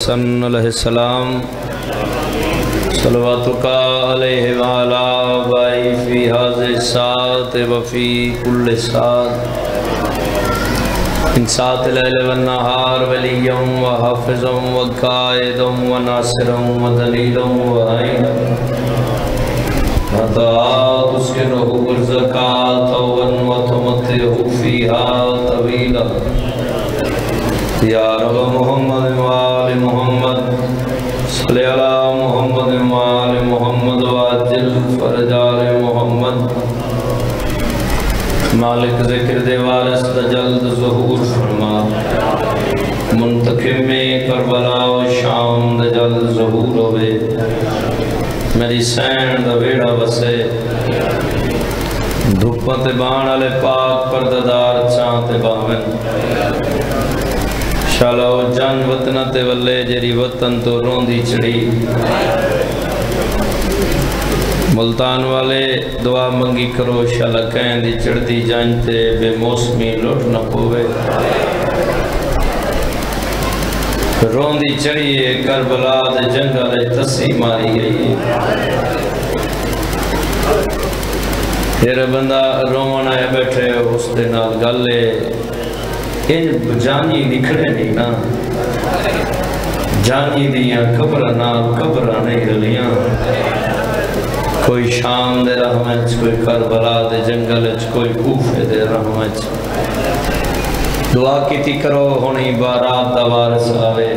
حسن علیہ السلام صلواتک علیہ وعلا آبائی فی حاضر ساعت وفی کل ساعت ان ساعت لیل والنہار ولیم وحافظم وقائدم وناصرم ودلیلم وعینم وطاعت اس کے روح برزکات وتمتعہ فیہا طویلا یا رب محمد وآل محمد صلی اللہ محمد وآل محمد وعجل فرج آل محمد مالک ذکر دے وارث دا جلد ظہور فرما منتقم میں کربلا و شام دا جلد ظہور ہوئے میری سین دا ویڑا بسے دھپت بان علی پاک پرددار چانتے باون شالہ و جان وطنہ تے واللے جری وطن تو روندی چڑی ملتان والے دعا منگی کرو شالہ کہیں دی چڑتی جانتے بے موسمی لوٹ نہ پوے روندی چڑیے کربلا دے جنگل تسی ماری گئی تیرے بندہ رومن آئے بیٹھے اس دے نال گلے ان جانی نکھڑے نہیں نا جانی دیاں قبرنا نہیں رلیاں کوئی شام دے رحمت کوئی کربلا دے جنگل کوئی کوفے دے رحمت دعا کیتی کرو ہونی بارات دا وارث آوے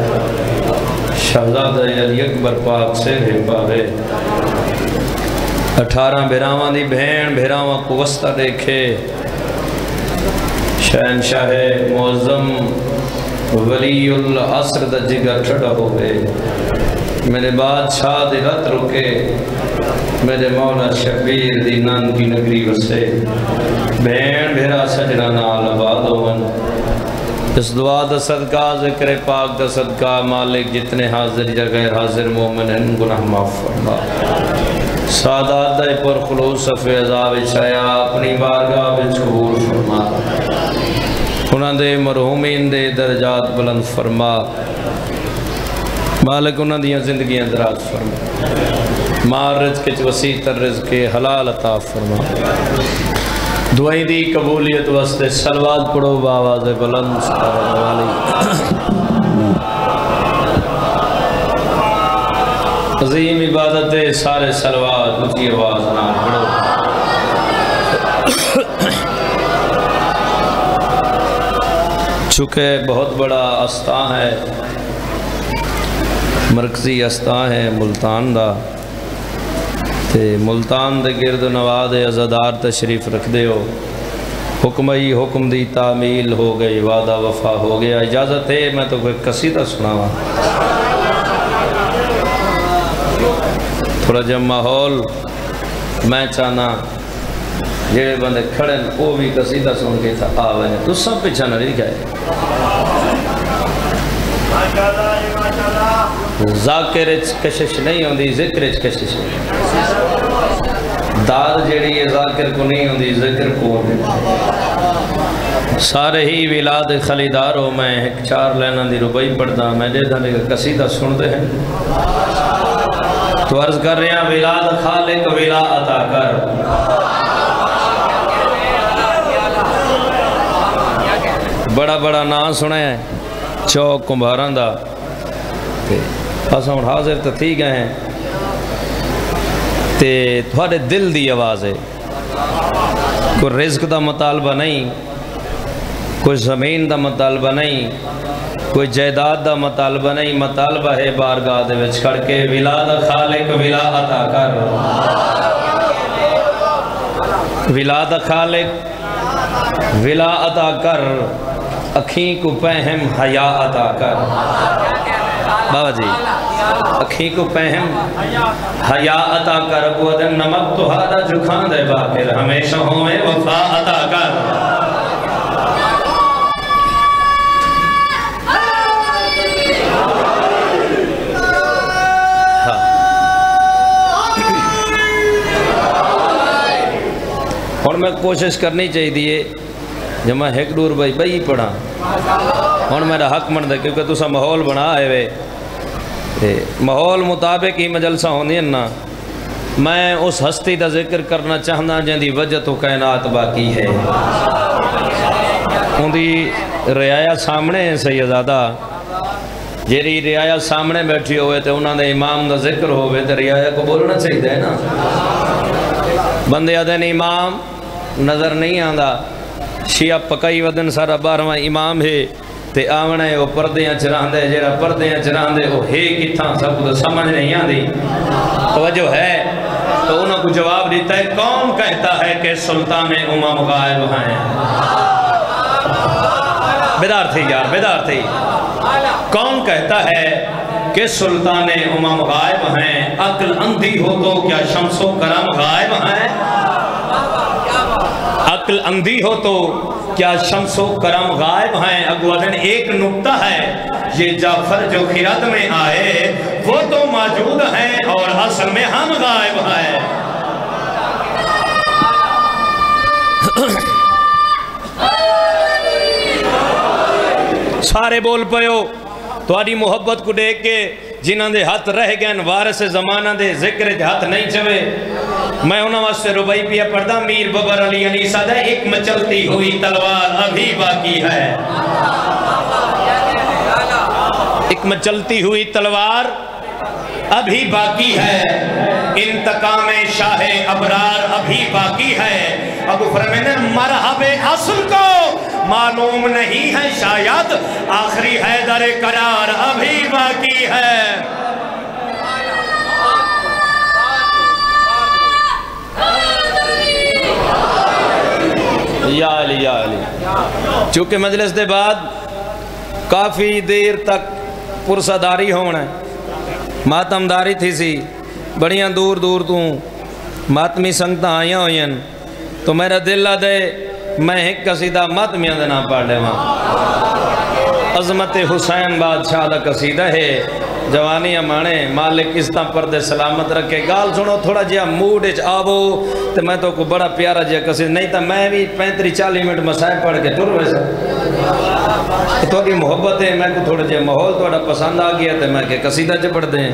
شہزادہ علی اکبر پاک سے ہے پاوے 18 بھیراواں دی بھین بھیراواں کو وسطہ دیکھے شہنشاہ معظم ولی العصر دا جگر ٹھڑا ہوئے میرے بادشاہ دی رت رکے میرے مولا شبیر دی نان کی نگری وسے بین بھیرا سجرہ نال آباد ہوون اس دعا دا صدقہ ذکر پاک دا صدقہ مالک جتنے حاضر یا غیر حاضر مومن ہیں گناہ معاف فرما سعادت دے پر خلوص صفِ عذاب چھایا اپنی بارگاہ بچ قبول فرما انہاں دے مرحومین دے درجات بلند فرما مالک انہاں دیاں زندگیاں دراز فرما مار رزق کے وسیع تر رزق کے حلال عطا فرما دعائیں دی قبولیت واسطے صلوات پڑھو بآواز بلند سبحان والی عظیم عبادت ہے سارے صلوات اونچی آواز نہ پڑھو چونکہ بہت بڑا استان ہے مرکزی استان ہے ملتان دا تے ملتان دے گرد نواز عزادار تشریف رکھ دے ہو حکمئی حکم دی تعمیل ہو گئی وعدہ وفا ہو گیا اجازت ہے میں تو کوئی قصیدہ سناوا تھوڑا جب ماحول میں چاہنا جیڑے بندے کھڑے وہ بھی قصیدہ سن کے تھا آوے تو سب پیچھا نہ رہی گئے ذاکر کشش نہیں ہوندی ذکر کشش داد جیڑی ہے ذاکر کو نہیں ہوندی ذکر کو ہوندی سارے ہی ولاد خلیداروں میں ایک 4 لینا دی ربائی پڑھتا میں دے دھانے کا قصیدہ سن دے ہیں تو عرض کر رہے ہیں ولاد خالق ولا عطا کر بڑا بڑا نام سنے ہیں چوک کمبھاران دا ہم حاضر تو تھی گئے ہیں تے تھوڑے دل دی آواز ہے کوئی رزق دا مطالبہ نہیں کوئی زمین دا مطالبہ نہیں کوئی جائیداد دا مطالبہ نہیں مطالبہ ہے بارگاہ دے وچ کھڑ کے ولاد خالق ولا عطا کر ولاد خالق ولا عطا کر اکھیں کو پہم حیا عطا کر بابا جی اکھیں کو پہم حیا عطا کر بودن نمک تو ہارا جکھان دے باکر ہمیشہ ہوئے وفا عطا کر اور میں کوشش کرنی چاہیے جب میں ایک ڈور بھائی پڑھا ہن میرا حق بندا کیونکہ تسا ماحول بنا آئے وے ماحول مطابق ہی مجلسہ ہوندی نا میں اس ہستی دا ذکر کرنا چاہنا جن دی وجہ تو کائنات باقی ہے ان دی رعایا سامنے ہیں سیدزادہ جیری رعایا سامنے بیٹھی ہوئے تے انہاں دے امام دا ذکر ہوئے تے رعایا کو بولنا چاہیے نا بندے آدھین امام نظر نہیں آندا شیعہ پکائی ودن سارا 12واں امام ہے تے آونے وہ پردیاں چران دے جیرا پردیاں چران دے وہ ہے کتھاں سب کو سمجھ نہیں آندی توجہ ہے تو انہوں کو جواب دیتا ہے کون کہتا ہے کہ سلطان امام غائب ہیں بیدار تھی یار بیدار تھی کون کہتا ہے کہ سلطان امام غائب ہیں عقل اندھی ہو تو کیا شمس و کرم غائب ہیں عقل اندھی ہو تو کیا شمس و کرم غائب ہیں اگوادن ایک نکتہ ہے یہ جعفر جو خیرات میں آئے وہ تو موجود ہیں اور اصل میں ہم غائب ہیں سارے بول پہو تو آدھی محبت کو دیکھ کے جنہاں دے ہاتھ رہ گئے وارث زمانہ دے ذکر دے ہاتھ نہیں چوے میں انہاں واسطے ربائی پیا پڑھدا میر ببر علی انیسہ دے ایک مچلتی ہوئی تلوار ابھی باقی ہے ایک مچلتی ہوئی تلوار ابھی باقی ہے انتقام شاہ ابرار ابھی باقی ہے ابو فرمینے مرحب اصل کو معلوم نہیں ہے شاید آخری حیدر قرار ابھی باقی ہے یا علی یا علی چونکہ مجلس دے بعد کافی دیر تک پرسداری ہونا ہے ماتمداری تھی سی بڑیاں دور دور تو ماتمی سنگتاں آئیاں ہوئیں تو میرا دل دے میں ایک قصیدہ ماتمیاں دے نام پڑھ لے وہاں عظمت حسین بادشاہ دا قصیدہ ہے جوانی امانے مالک اس طرح پردے سلامت رکھے گال سنو تھوڑا جہاں موڈ اچ آبو تو میں تو کو بڑا پیارا جہاں قصیدہ نہیں تا میں بھی 35-40 منٹ مسائب پڑھ کے ٹر ویسا تو کی محبت ہے میں کو تھوڑا جہاں ماحول تھوڑا پسند آ گیا تو میں کہ قصیدہ چ پڑھ دیں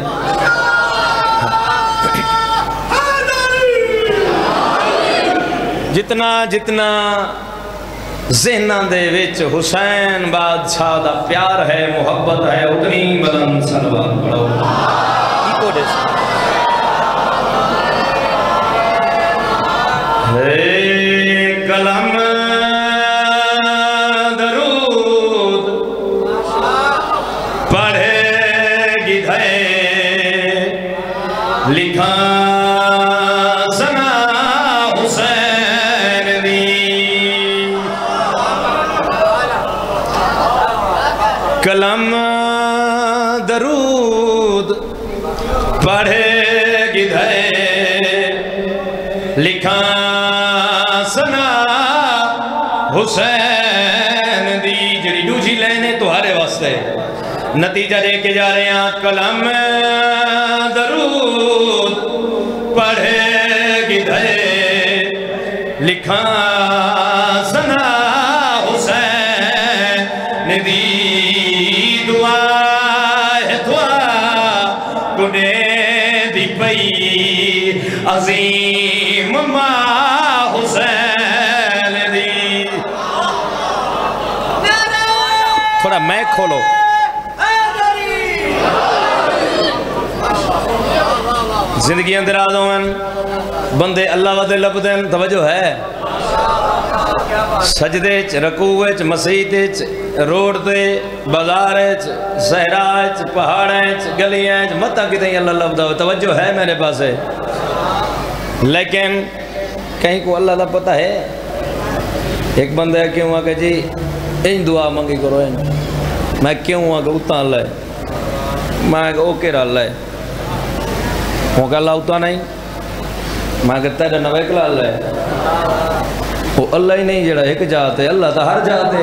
جتنا جتنا ذہنہ دے وچ حسین بادشاہ دا پیار ہے محبت ہے اتنی بلند صلوات پڑھو ایکو دے کلم درود پڑھے گدھے لکھا کلم درود پڑھے گدھے لکھا سنا حسین دی جڑی دوجی لینے تمہارے واسطے نتیجہ دے کے جا رہے ہیں کلم درود پڑھے گدھے لکھا سنا حسین دی عظیم ماں حسین دی تھوڑا میں کھولو زندگی اندر آدھوں میں بندے اللہ ودے لبدیں توجہ ہے سجدے چ رکوع چ مسجد چ روڈ تے بازار چ صحرا چ پہاڑ چ گلیاں چ متا کتیں اللہ لبدا توجہ ہے میرے پاس ہے لیکن کہیں کو اللہ دا پتہ ہے ایک بندہ ہے کیوں آگے جی ان دعا منگی کرو ان میں کیوں آگے اتنا اللہ ہے میں آگے اوکے رہا اللہ ہے وہ کہ اللہ اتنا نہیں میں آگے تیرے نویکلا اللہ ہے وہ اللہ ہی نہیں جڑا ایک جاتے اللہ تا ہر جاتے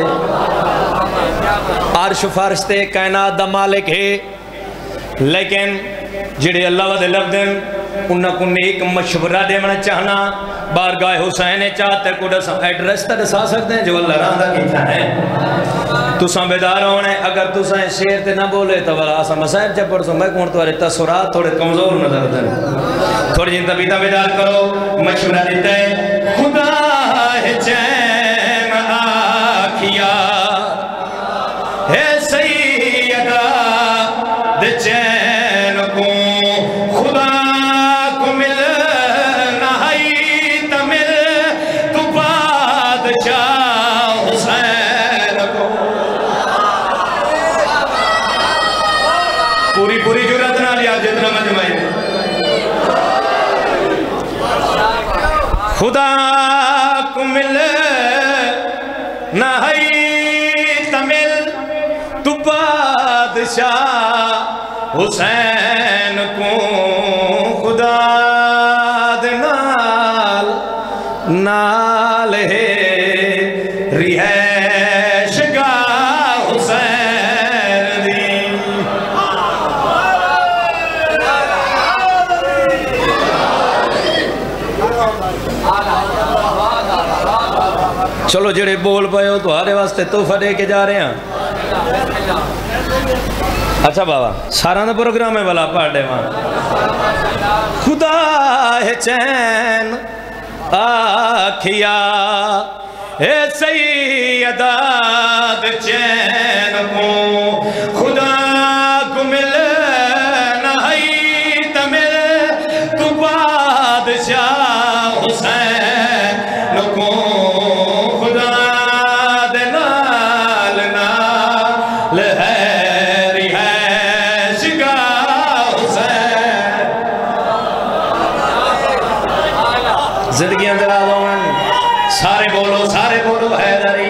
عرش فرش تے کائنات دا مالک ہے لیکن جڑے اللہ ودے لفظن انہاں کو نیک مشورہ دے منا چاہنا بارگاہ حسین چاہتے کو ایڈریس تا دسا سکتے ہیں جو اللہ راندہ کیتا ہے تساں بیدار ہونے اگر تساں شیر تے نہ بولے تو والا آسا مسائب جب پڑھ سو میں کون تو تصورات تھوڑے کمزور نظر دیں تھوڑی جن طبیعتہ بیدار کرو مشورہ دیتا ہے خدا ہے چین آکھیا ہے سیدہ دے چین کو خدا کو مل نہائی تمل تو بادشاہ حسین کو پوری جرات نہ لیا جتنا مجمعی خدا کو مل نہائی تمل تو بادشاہ حسین کو خدا دنال نال ہے رہائش گاہ حسین دی چلو جڑے بول پائے ہو تمہارے واسطے تحفہ دے کے جا رہے ہیں اچھا بابا سارا دا پروگرام ہے والا پڑھ دے وہاں خدا ہے چین آکھیا اے سیدہ دے چین کو خدا کو مل نہائی تمل تو بادشاہ حسین کو خدا دے نال نال ہے رہائش گاہ حسین زندگی اندر آلون سارے بولو حیدری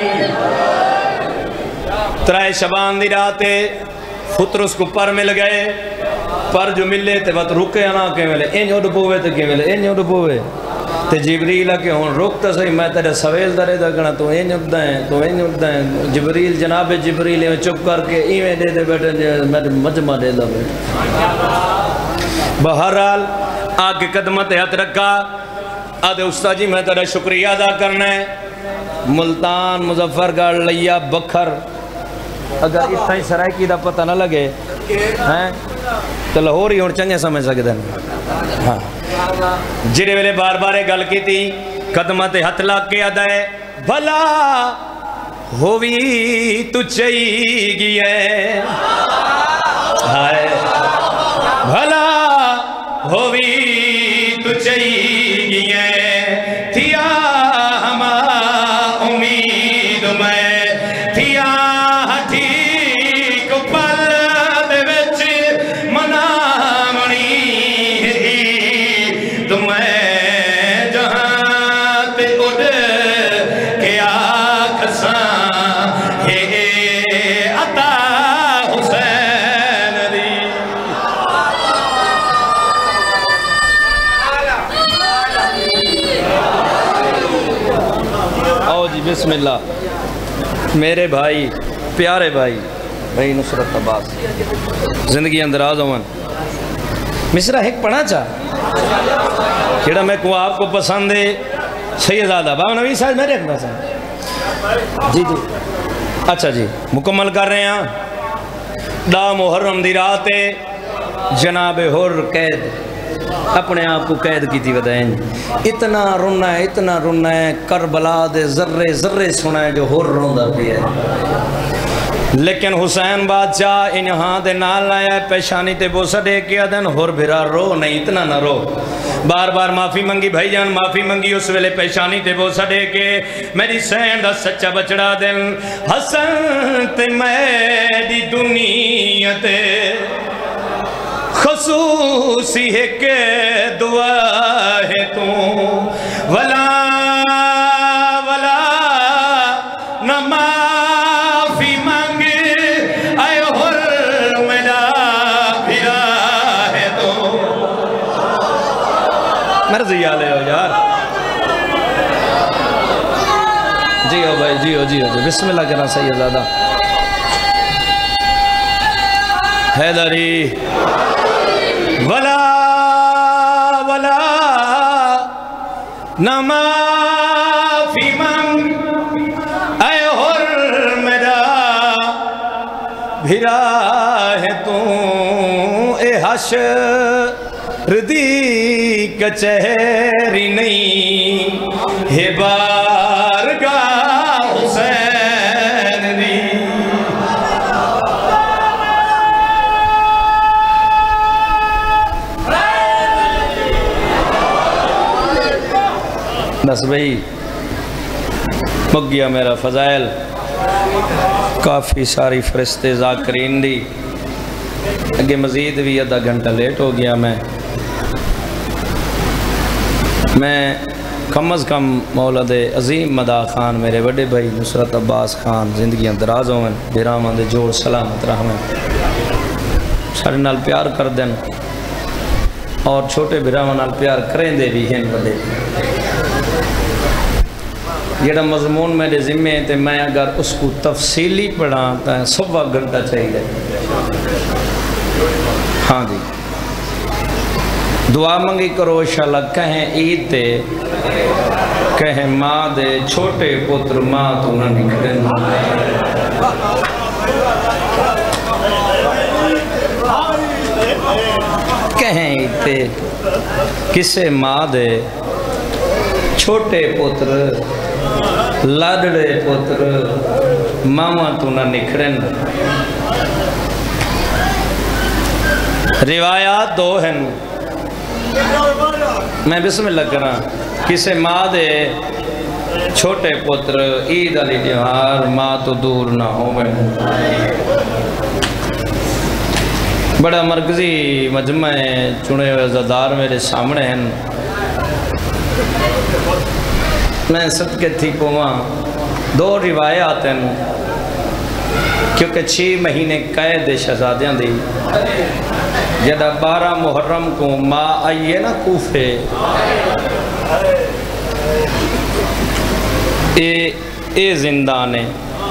ترائے شبان دی راتے فطرس کو پر مل گئے پر جو ملے تے وقت رکے آنا کے ملے این اڈ پوے تے کے ملے این اڈ پوے تے جبریل آکے ہون رکتا صحیح میں تیرے سویل درے دا گنا تو این اڈ دائیں جبریل جناب جبریل چپ کر کے ایویں دے دے بیٹھے میں مجمع دے دا بیٹھے بہرحال آکے قدمت ہاتھ رکھا آدھے استاد جی میں تیرے شکریہ ادا کرنا ہے ملتان مظفر گڑھ لیا بکھر اگر اتنا ہی سرائکی دا پتہ نہ لگے تو لاہور ہی ہون چنگے سمجھ سکتے ہیں ہاں جڑے ویلے بار بارے گل کی تھی قدمت ہتھ لاگ کے آدھے بھلا ہووی تو چاہی گئے ہائے بھلا ہووی تو چاہی گئے تھیا ہما امید میں تھیا ٹھیک پل دے وچ منامنی تمہیں جہاں تے اڑ کے آکھساں ہے عطا حسین دی آؤ جی بسم اللہ میرے بھائی پیارے بھائی نصرت عباس زندگی اندراز ہون مصرہ ایک پڑھا چاہ کیڑا میں کو آپ کو پسند ہے سیدزادہ بابا نوی صاحب میرے ایک پسند جی اچھا جی مکمل کر رہے ہیں دا محرم دی رات جناب حر قید اپنے آپ کو قید کی تھی ودائیں اتنا رونا ہے کربلا دے ذرے سنا ہے جو حر روندہ بھی ہے لیکن حسین بادشاہ انہاں دے نال آیا پیشانی تے بوسا دے کیا دن حر بھرا رو نہیں اتنا نہ رو بار بار معافی منگی بھائی جان معافی منگی اس ویلے پیشانی تے بوسا دے کے میری سین دا سچا بچڑا دن حسن تے میری دنیا تے خصوصی ہے کہ دعا ہے تو ولا نہ معافی مانگ اے حر میرا بھرا ہے تو مرضی آلے ہو یار جی ہو بھائی جی ہو بسم اللہ کرنا سیدزادہ حیدری ولا نہ معافی مانگ اے حر میرا بھرا ہے تو اے حشر دی کچہری نہیں ہے بارگاہ حسین دی بس بھئی مک گیا میرا فضائل کافی ساری فرشتے ذاکرین دی اگے مزید بھی آدھا گھنٹہ لیٹ ہو گیا میں کم از کم مولد عظیم مدا خان میرے بڑے بھائی نصرت عباس خان زندگیاں دراز ہوئیں بیرامان دے جوڑ سلامت رحمیں سارے نال پیار کر دیں اور چھوٹے بیرامان نال پیار کریں دے بھی ہیں بڑے جیڑا مضمون میرے ذمہ ہے تے میں اگر اس کو تفصیلی پڑھا تو صبح گھنٹہ چاہیے ہاں جی دعا منگی کرو انشاءاللہ کہیں عید تے کہیں ماں دے چھوٹے پتر ماں تو نہ نکلیں کہیں عید تے کسے ماں دے چھوٹے پتر لاڈڑے پتر ماما تو نہ نکھرن روایات دو ہیں میں بسم اللہ کرا کسے ماں دے چھوٹے پتر عید علی دیوار ماں تو دور نہ ہو بڑا مرکزی مجمع چنے ہوئے عزادار میرے سامنے ہیں میں صدقے تھی پوہاں دو روایات ہیں کیونکہ 6 مہینے قید شہزادیاں دی جدہ 12 محرم کو ماں آئیے نا کوفے اے زندانے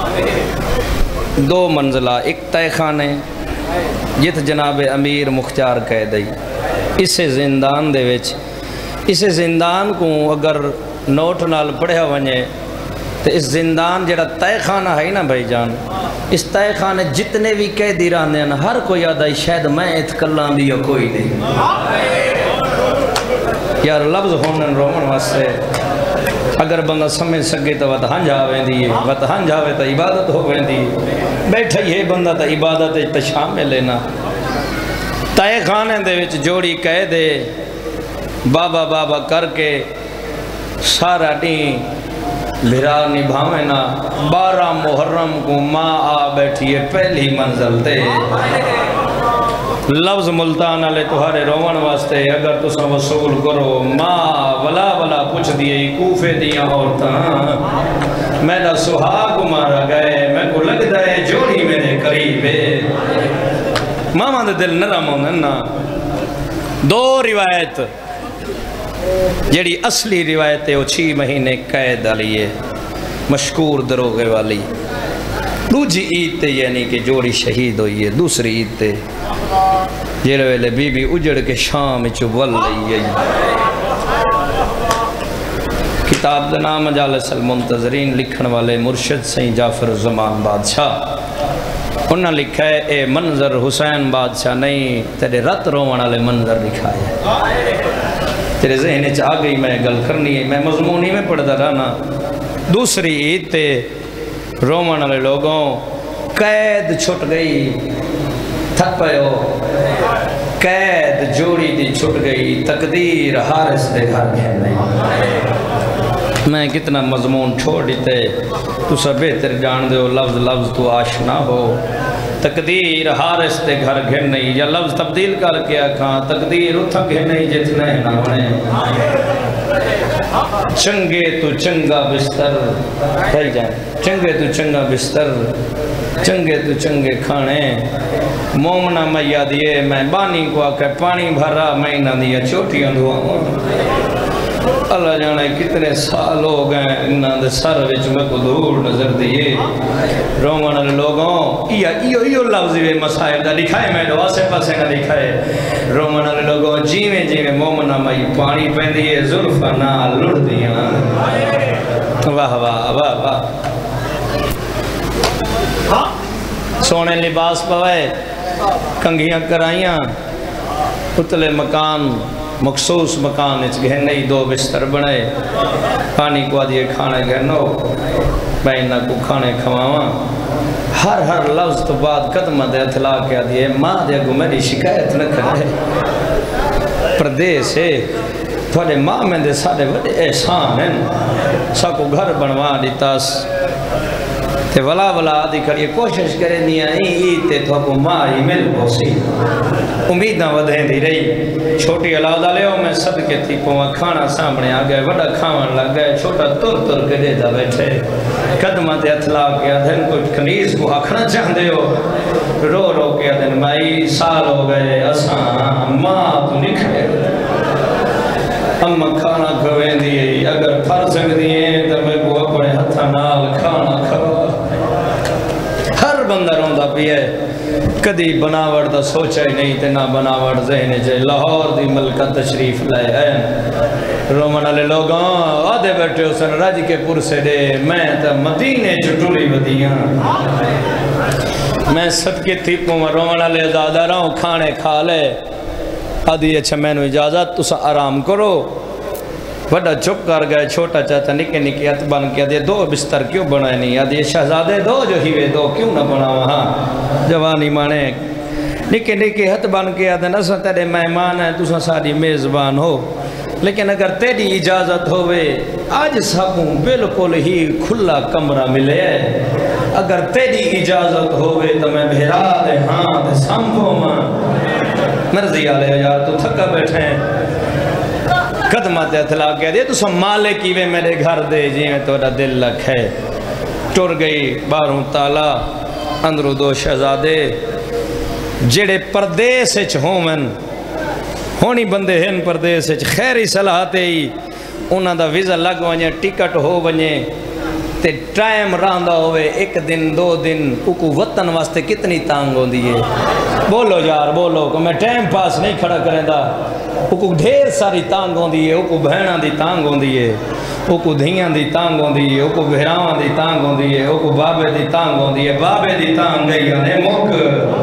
2 منزلہ ایک تہ خانے جت جناب امیر مختار قید ہے اسے زندان دے وچ اسے زندان کو اگر نوٹ نال پڑھیا ونجے تو اس زندان جڑا تہ خانہ ہے نا بھائی جان اس تہ خانے جتنے بھی قیدی رہنے ہیں ہر کوئی آدھائی شاید میں اتکلاں بھی یا کوئی نہیں یار لفظ ہونن رومن واسے اگر بندہ سمجھ سکے تو وقت ہنج آویں دی وقت ہنج آویں تو عبادت ہوویں دی بیٹھا یہ بندہ تو عبادت تو شامل لینا تہ خانے دے وچ جوڑی قیدے بابا بابا کر کے سارا ڈیں بھرا نبھاویں نا 12 محرم کو ماں آ بیٹھی ہے پہلی منزل تے لفظ ملتان علیہ تہارے روان واسطے اگر تسا وصول کرو ماں ولا ولا پوچھ دیئے کوفے دیاں عورتاں میرا سہاگ مارا گئے میں کو لگ دائے جوڑی میرے قریبے ماما دے دل نرم ہوندن نا 2 روایت جیڑی اصلی روایت ہے وہ 6 مہینے قید علی ہے مشکور دروغے والی دوجی عید تے یعنی کہ جوڑی شہید ہوئی ہے دوسری عید تے جیڑے ویلے بی بی اجڑ کے شام چول لئی ہے کتاب دا نام مجالس المنتظرین لکھن والے مرشد سین جعفر زمان بادشاہ انہاں لکھا ہے اے منظر حسین بادشاہ نہیں تیرے رت روان والے منظر لکھا ہے تیرے ذہن چاہ گئی میں گل کرنی ہے میں مضمونی میں پڑھتا رہنا دوسری عید تے رومن والے لوگوں قید چھٹ گئی تھک پئے ہو قید جوڑی دی چھٹ گئی تقدیر حارس دے گھر گھر نہیں میں کتنا مضمون چھوڑ دیتے تو سب بہتر جان دے ہو لفظ لفظ تو آشنا ہو تقدیر حارس تے گھر گھر نہیں یا لفظ تبدیل کر کے کہاں تقدیر اتھا گھر نہیں جتنے نہ ہونے چنگے تو چنگا بستر بھائی جائیں چنگے تو چنگا بستر چنگے تو چنگے کھانے مومنہ میاں دیئے میں بانی کو آکے پانی بھرا میں نہ دیا چوٹیاں دعاؤں اللہ جانے کتنے سال ہو گئے انہاں دے سر وچ میں کو دور نظر دیئے رومن والے لوگوں ایو لفظ وے مسائل دا لکھائے میں دو آسے پاسے نہ لکھائے رومن والے لوگوں جیویں جیویں مومنہ مائی پانی پہن دیئے ظلفہ نہ لڑ دیاں واہ واہ واہ واہ سونے لباس پوائے کنگھیاں کرائیاں اتلے مکان مخصوص مکان گھنے دو بستر بنائے پانی کو آدھے کھانے گھنو بینہ کو کھانے کھواواں ہر لفظ تو بعد قدمہ دے اطلاع کیا دیئے ماں دے گو میری شکایت نہ کرے پردیس ہے تھوڑے ماں میں دے سارے بڑے احسان ہیں ساکو گھر بنوا دیتاس تے ولا آدھی کریے کوشش کرے دیا تے تو کو ماں ہی مل بوسی امیدہ ودھیں دی رہی چھوٹی علادہ لے ہو میں صدقے تھی پوہاں کھانا سامنے آگئے وڑا کھاون لگ گئے چھوٹا تر کے دے دا بیٹھے قدمہ دے اطلاع کیا دن کچھ کنیز کو آکھنا چاہ دے ہو رو کیا دن مائی سال ہو گئے اساں ماں تو نکھے امہ کھانا کھویں دیئے اگر پھر سکتی ہیں تو میں کو اپنے ہتھا نال کھانا کھوا ہر بندہ روندہ پیئے کدی بناوڑ دا سوچا ہی نہیں تے نہ بناوڑ ذہنے جائے لاہور دی ملکہ تشریف لائے ہیں رومن علی لوگاں آدھے بیٹھے حسن راج کے پور سے دے میں تا مدینے چٹولی ودیاں میں صدقے تھی پوں رومن علی ازادہ رہا ہوں کھانے کھا لے آدھی اچھا میں نے اجازت تسا آرام کرو بڑا چپ کر گئے چھوٹا چاچا نکے ہتھ بن کے آدھے دو بستر کیوں بنائے نہیں آدھے شہزادے دو جو ہیوے دو کیوں نہ بنا وہاں جوانی مانے نکے ہتھ بن کے آدھے نسا تیرے مہمان ہیں تسا ساری میزبان ہو لیکن اگر تیری اجازت ہوئے آج سبوں بالکل ہی کھلا کمرہ ملے اگر تیری اجازت ہوئے تو میں بھیرا دے ہاں دے سامپو ماں مرضی آلے یار تو تھکا بیٹھے ہیں قدمہ تے اطلاع کہہ دیا تو سب مالے کیوے میرے گھر دے جی میں توڑا دل لکھ ہے ٹر گئی باروں تالا اندرو دو شہزادے جڑے پردیس اچھ ہومن ہونی بندے ہیں پردیس اچھ خیری صلاحاتے ہی انہاں دا ویزا لگ ونجے ٹکٹ ہو ونجے تے ٹائم راندہ ہوئے ایک دن دو دن کو وطن واسطے کتنی تانگ ہوں دیئے بولو یار بولو کہ میں ٹائم پاس نہیں کھڑا کریں دا کو ڈھیر ساری تانگ ہوں دیئے کو بہنہ دی تانگ ہوں دیئے کو دھیاں دی تانگ ہوں دیئے کو بہراواں دی تانگ ہوں دیئے کو بابے دی تانگ ہوں دیئے بابے دی تانگ گئی آنے مک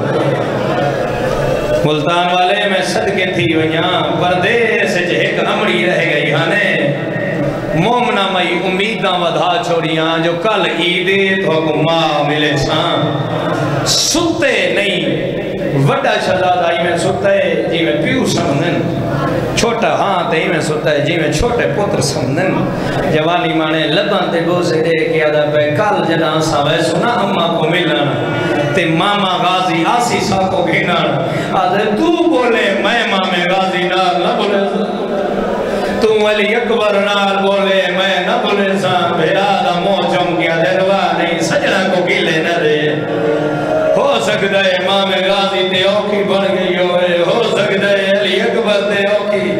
ملتان والے میں صدقے تھی ویاں پردیس ایک امڑی رہ گئی آنے مومنہ مئی امیداں ودھا چھوڑیاں جو کل عیدے تو کو ماں ملے ساں ستے نہیں وڈا شہزادہ ہی میں ستے جی میں پیو سمندن چھوٹا ہاں تے ہی میں ستا ہے جی میں چھوٹے پتر سمندن جوانی مانے لبان تے گو سے دے کے آدھا پہ کل جنہاں سا وے سنا اممہ کو ملنا تے ماما غازی آسی سا کو گھنان آدھے تو بولے میں مامے غازی نہ بولے تم علی اکبر نال بولے میں نہ بولے سا بھیرادہ موچم کیا دلوا نہیں سجنہ کو گلے نہ دے ہو سکتا ہے امام غازی تے اوکی بن گئی ہوئے ہو سکتا ہے علی اکبر تے اوکی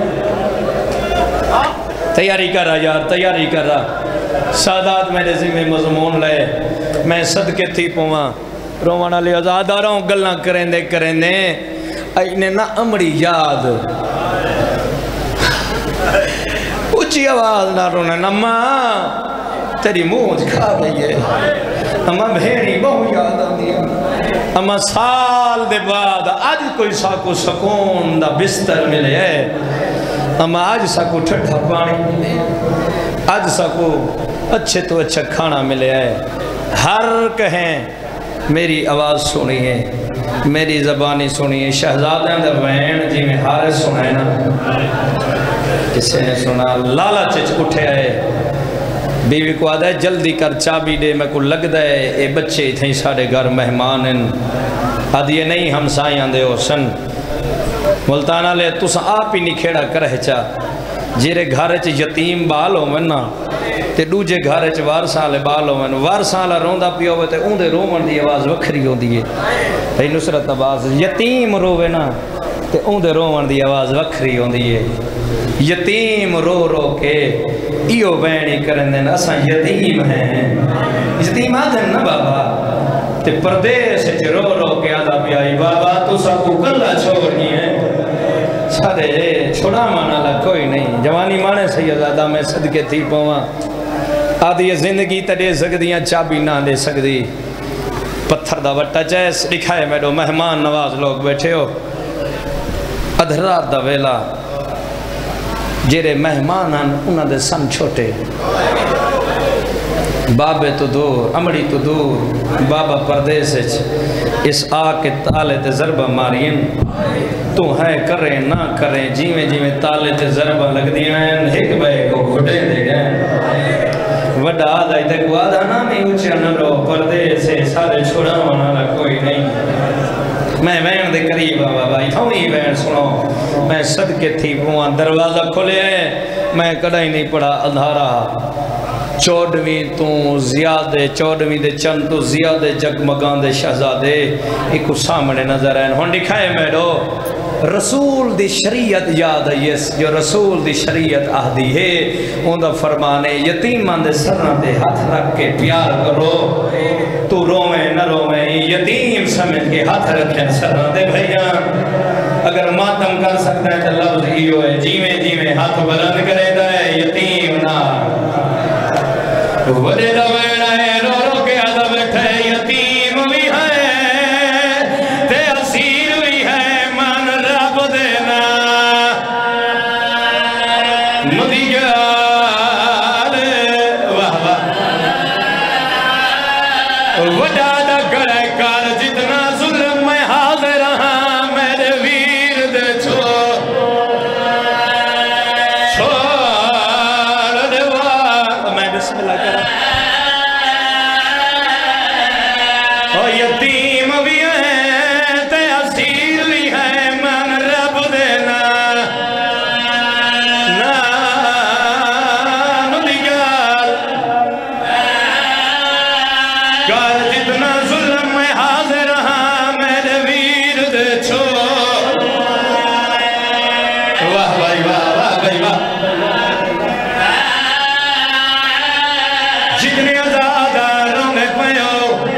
تیاری کر رہا یار تیاری کر رہا سادات میرے ذمہ مضمون لے میں صدقے تھی پوہاں رومانہ لے ازادہ رہا ہوں گلنا کریں دے اینے نہ امڑی یاد اچھی آواز نہ رونے نمہ تیری موج کھا گئی ہے اما بھیڑی بہو یاد آدھی اما سال دے بعد آج کوئی ساکو سکون دا بستر ملے ہے اما آج ساکو ٹھٹھا پانی ملے آج ساکو اچھے تو اچھا کھانا ملے ہے ہر کہیں میری آواز سنی ہے میری زبانی سنی ہے شہزادہ اندر وین جی میں حارث سنائے نا کسی نے سنا لالا چچ اٹھے آئے بیوی کو آدھا ہے جلدی کر چابی دے میں کو لگ دے اے بچے تھیں سارے گھر مہمان ہیں آدھی نہیں ہم سائیں دے ہو سن ملتانہ لے تُسا آپ ہی نہیں کھیڑا کرے چا جیرے گھر چ یتیم بال ہو میں نا تے دوجے گھر چ وارساں لے بال ہو میں وارساں لے روندہ پیا ہوئے تے اوندے رومن دی آواز وکھری ہو دیئے بھئی نصرت آواز یتیم روے نا تے اوندے رومن دی آواز وکھری ہو دیئے یتیم رو کے ایو بینی کرن دیں اساں یتیم ہیں یتیم آدھن نا بابا تے پردیس رو کے آدھا پیائی بابا تو سب کو کلہ چھوڑنی ہے سارے چھوڑا مانا لگ کوئی نہیں جوانی مانے سیدادہ میں صدقے تھی پوہاں آدھی زندگی تے دے سکدیاں چابی نہ دے سکدی پتھر دا وٹا جیس دکھائے میڈو مہمان نواز لوگ بیٹھے ہو ادھرات دا ویلا جیرے مہمان انہاں دے سن چھوٹے بابے تو دور امڑی تو دور بابا پردیس اس آگ کے تالے تے ضربہ مارین تو ہے کریں نہ کریں جیویں جیویں تالے تے ضربہ لگ دیا ہیں ایک بے کو گھٹے دے گئے وڈا آدھائی تے کو آدھا نامی اچھا نہ رو پردیس سارے چھوڑا وانا کوئی نہیں میں وین دے قریب آبا بھائی تھا ہی وین سنو میں صدقے تھی پوان دروازہ کھولے میں کڑائی نہیں پڑا ادھارا چوڑویں تو زیادہ چوڑویں دے چند تو زیادہ جگمگان دے شہزادے ایک سامنے نظر آئین ہون دکھائے میڈو رسول دی شریعت یاد ہے جو رسول دی شریعت آہدی ہے ان دا فرمانے یتیمان دے سرنا دے ہاتھ رکھ کے پیار کرو تو رومیں نہ رومیں یتیم سمجھ کے ہاتھ رکھیں سرنا دے بھائیاں اگر ماتم کر سکتا ہے تو لفظ ہیو ہے جیویں جیویں ہاتھ بلند کرے دائے یتیم نہ وڈے دا ویڑا ہے رو رو کے آدھا بیٹھے یتیم بھی ہے تے اسیر بھی ہے مان رب دینا مدیگال واہ واہ وڈا دا کرے کار جتنا ظلم میں حاضر ہاں میرے ویر دے چھوڑ دے واہ میں بسم اللہ کرا یتیم بھی ہے تے اسیر بھی ہے مان رب دینا نام دیگر کار جتنا ظلم میں حاضر ہاں میرے ویر دے چھو واہ بھائی واہ واہ بھائی واہ جتنے ازاداروں میں پیو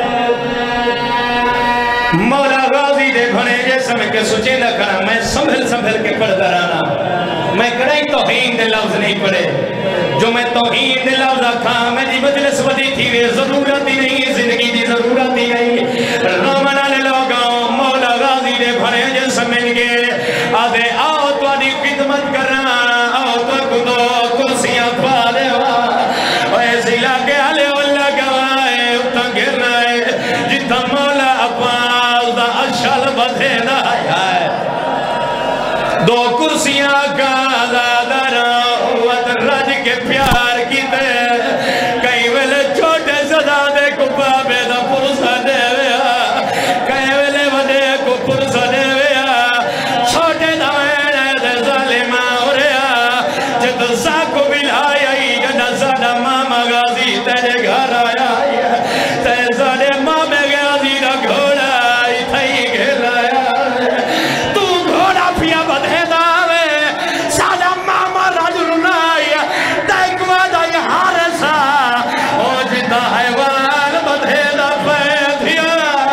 مولا غازی دے بھنے جیسا میں کہ سچے نہ کرا میں سنبھل کے پڑھ درانا میں کڑائی توہین دے لفظ نہیں پڑھے جو میں توہین دے لفظ آکھا میں دی مجلس ودی تھی وے ضرورت ہی نہیں زندگی دی ضرورت ہی نہیں رومنہ لے لوگاں مولا غازی دے بھنے جیسا میں نے آدھے آؤ تو آدھی خدمت کرنا آؤ تو کدو کرسیاں پالے ہوا ایسی لاکے آلے اللہ گوائے اتنا گرنا ہے جتا مولا اپاس دا اشال بدھے دا ہے دو کرسیاں کا دادا روت رج کے پیار کی دے کئی ویلے چھوٹے زدادے کو بابے دا پرسا دے ویا کئی ویلے وڈے کو پرسا دے ویا چھوٹے دا وینے دے ظالمہ ہو رہا جد ساکو بلائی آئی جد زدہ ماما غازی تیرے گھر آیا تیرے زدہ ماما غازی دا گھوڑا آئی تھئی گھر آیا تو گھوڑا پیا بدھے داوے سادہ ماما رجل نائی دیکھوا دائی حارسا او جتا حیوان بدھے دا پیدھیا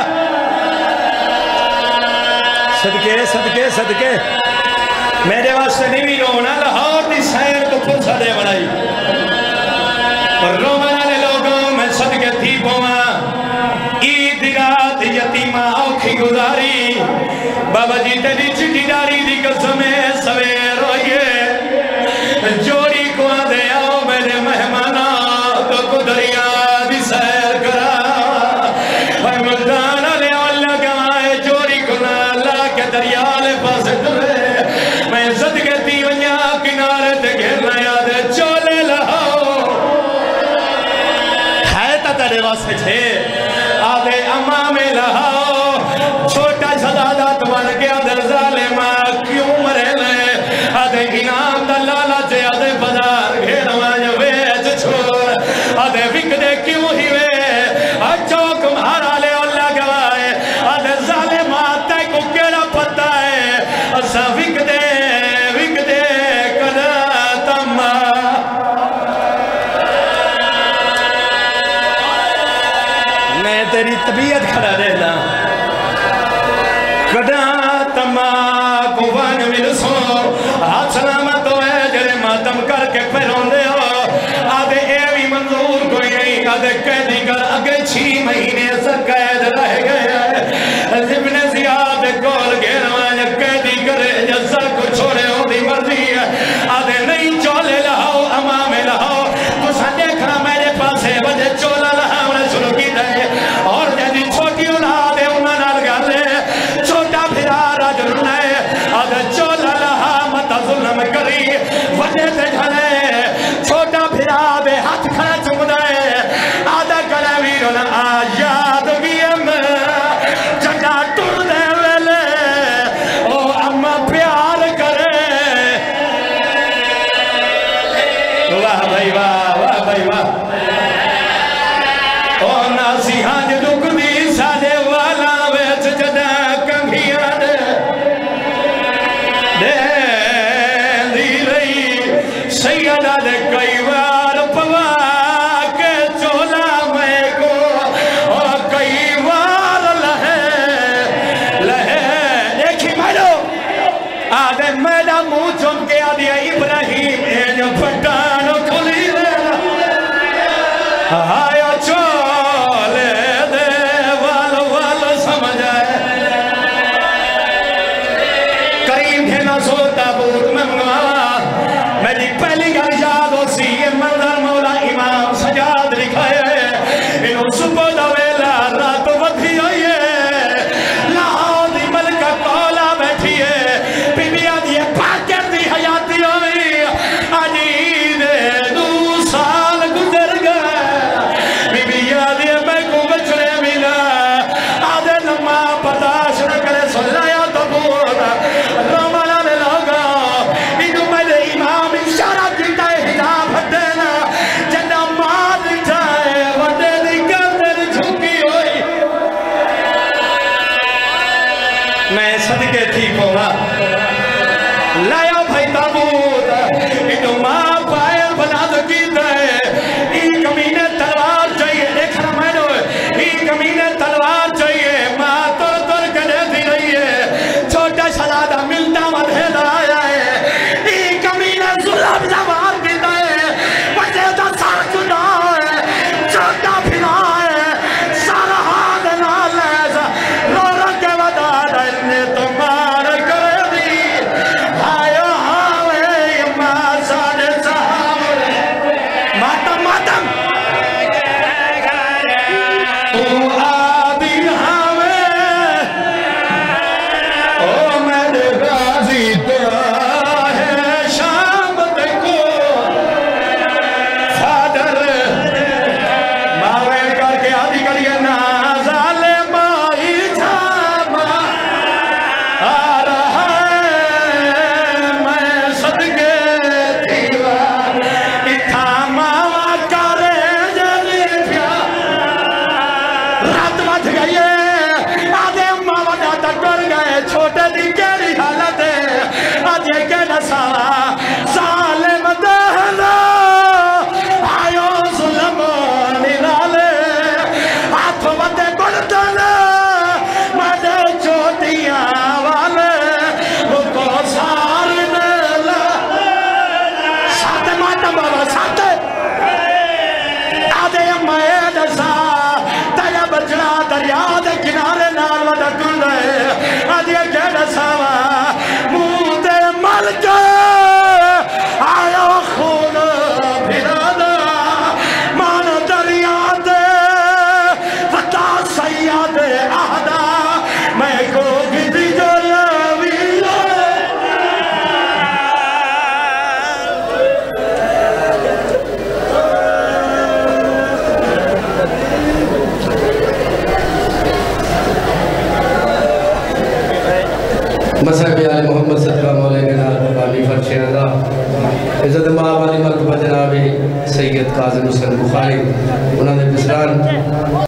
صدقے میرے واسطے نہیں بھی رونا لاہور دی سیر کو پرسا دے بڑائی اور رومنہ لے لوگوں میں صدقے تھی پوما عید رات یتیمہ اوکھی گزاری بابا جی تیری چٹی داری دی قسمیں سویر ہوئیے جوڑی کو آدھے آؤ میرے مہمانہ تو کو دریا دی سیر کرا اور ملدانہ لے اللہ گوائے جوڑی کو نالا کے دریا لے پاس کرے میں صدقے تھی ونیا کنارے تے گھرنا یادے چولے لہاؤ ہے تا تیرے واسطے چھے آدھے امام لہاؤ چھوٹا شدادات بن گیا در ظالمہ کیوں مرے لے آدھے انعام دا لالا چھے آدھے بازار گھیروا جو ویچ چھوڑ آدھے وکدے کیوں ہی وے چوک مہارا لے اللہ گوائے آدھے ظالمہ تے کو کیڑا پتا ہے اسا وکدے کنا تمہ میں تیری طبیعت کھڑا رہنا کنا تمہ کو وان ملسو ہاتھ سلامت ہوئے جرے ماتم کر کے پھرون دے ہو آدھے اے بھی منظور کوئی نہیں آدھے قیدی کر اگے 6 مہینے سے قید رہ گیا ہے ابن زیاد کول گھیرواں قیدی کرے جیسا کو چھوڑے ہو دی مرضی ہے آدھے نہیں چولے لہاؤ امامے لہاؤ تو سا دیکھنا میرے پاسے وجہ چولا لہاؤ نے شروع کی دے اور جیسے چھوٹی اولاد ہے انہاں نال گھر لے چھوٹا پھرا رجل نے آدھے چولا لہا مت ظلم کری وجہ تے جھلے چھوٹا پھرا بے ہاتھ کھڑا چم دے آدھا کڑا ویرون آیاد گیم جگہ ٹر دے ویلے او اما پیار کرے واہ بھائی واہ واہ بھائی واہ او ناسیحاں جو دکھ دی سادے والا ویچ جدہ کنگھیاں دے دی رہی سیدہ دے کئی وار پوا کے چولا میں کو اور کئی وار لہے ایک ہی مائلو آدھے میڈا منہ چم کے آدھیا ابراہیم اے جو پٹانو کھلی دے آیا چولے دے والو سمجھ آئے کریم بھینا سوتا بود میں منگوا میری پہلی گل یاد ہو سی یہ منظر مولا امام سجاد لکھائے انہوں صبح دا ویلا رات ودھی ہوئی ہے لاہور دی ملکہ کولا بیٹھی ہے بی بی آدھی پاکر دی حیاتی ہوئی آجی دے 2 سال گزر گئے بی بی آدھی میں کو بچڑے ملا آدھے لمحہ برداشت نہ کرے سلایا تو بودا رومانا لے لوگا انہوں میں دے امام اشارہ کیتا ہے حجاب ہٹینا جنہ ماں دیتا ہے وڈے دی گردر جھکی ہوئی میں صدقے تھی پولا لایا بھائی تابوت انہوں ماں پائر بنا دو کیتا ہے ای کمینے تلوار چاہیے دیکھنا میں دو ای کمینے تلوار چاہیے ماں تر کڑے دی رہی ہے چھوٹا شہزادہ ملتا مدھیدہ آیا ہے ای کمینے ظلم زوار کیتا ہے بچے دا سار چنا ہے چھوٹا پھنا ہے سارا ہاتھ نال ایسا رو کے ودا دلنے تمہار کرے دی آیا ہاوے ماں ساڑے صحاب ماتم ماتم تو آدھی ہاوے او میرے غازی تیرا ہے شام دیکھو فادر ماوے کر کے آدھی کریے نازال مائی جاما آ رہا ہے میں صدقے دیوار اتھا ماوا کرے جلی پیا رات بچ گئی آدھے ماوا جاتا کر گئے چھوٹے دی کیری حالت ہے آدھے کے نساوا ظالم دہنا آیو ظلم نرالے ہاتھ وطے بڑھتنا مدے چوٹیاں والے وہ کو سارنے ساتھ ماتم بابا ساتھ آدھے امائے دسا تیرا بچڑا دریا دے کنارے نال ودا کن رہے آدھے کے دساوا منہ دے مل کے آیا خون بھرانا مان دریا دے وطا سیاد آدھا میں کو گدی جو لوی مصحب آل محمد صدقہ مولینا بامی فرش رضا عزت ماں والی مرتبہ جناب سید قاضی حسین بخاری انہوں نے بسران